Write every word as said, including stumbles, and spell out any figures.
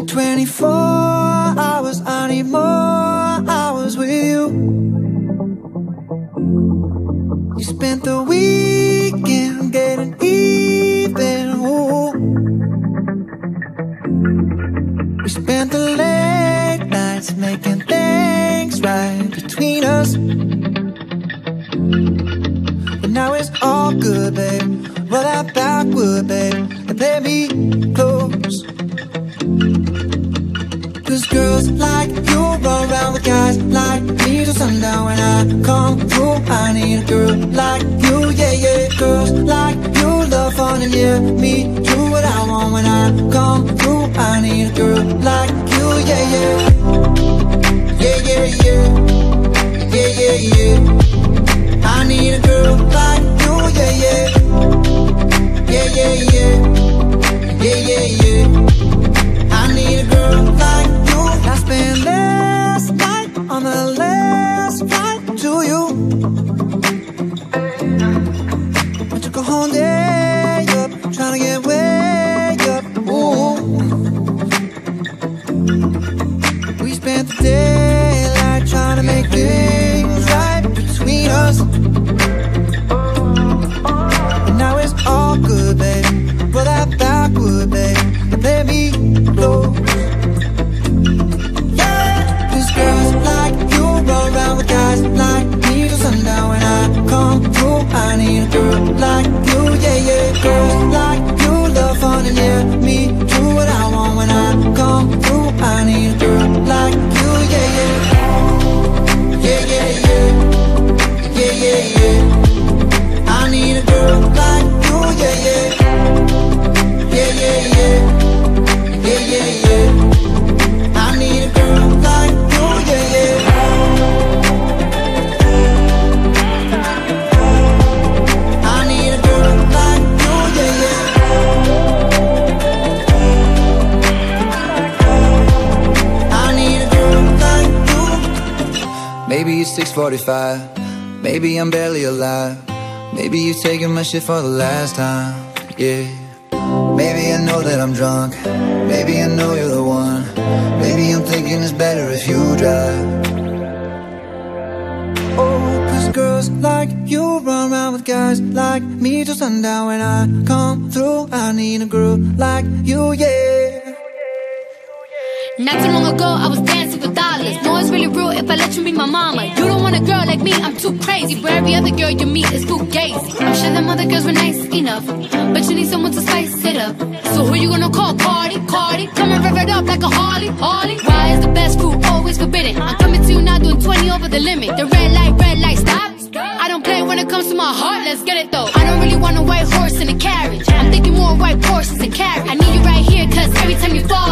twenty-four hours, I need more hours with you. You spent the weekend getting even, ooh. We spent the late nights making things right between us. But now it's all good, babe. Roll that backward, babe, and play me close. Cause girls like you run around with guys like me till sundown. When I come through, I need a girl like you, yeah, yeah. Girls like you love fun and yeah, me do what I want. When I come through, I need a girl like you, yeah, yeah. Yeah, yeah, yeah. Yeah, yeah, yeah. I need a girl like you, yeah, yeah. Yeah, yeah, yeah. Yeah, yeah, yeah. I need a girl like you. I spent last night on the last flight to you. I took a whole day up, trying to get way up, ooh. We spent the daylight trying to make things right between us. And now it's all good, babe. Roll that backward, babe, and play me close. Yeah, cause girls like you run around with guys like me till sundown. When I come through, I need a girl like you, yeah, yeah. Girls like you love fun and yeah, me do what I want. When I come through, I need a girl like you, yeah, yeah. Yeah, yeah, yeah. Yeah, yeah, yeah. I need a girl like you, yeah, yeah. Yeah, yeah, yeah. Yeah, yeah, yeah. I need a girl like you, yeah, yeah. I need a girl like you, yeah, yeah. I need a girl like you. Maybe it's six forty-five. Maybe I'm barely alive. Maybe you've taken my shit for the last time, yeah. Maybe I know that I'm drunk. Maybe I know you're the one. Maybe I'm thinking it's better if you drive. Oh, cause girls like you run around with guys like me till sundown. When I come through, I need a girl like you, yeah. Not too long ago, I was dancing for dollars. No, it's really real if I let you be my mama. You don't want a girl like me, I'm too crazy. But every other girl you meet is too gazy. I'm sure them other girls were nice enough, but you need someone to spice it up. So who you gonna call? Cardi, Cardi. Come and rev it up like a Harley, Harley. Why is the best food always forbidden? I'm coming to you now doing twenty over the limit. The red light, red light, stop. I don't play when it comes to my heart, let's get it though. I don't really want a white horse in a carriage. I'm thinking more white horses and carriage. I need you right here, cause every time you fall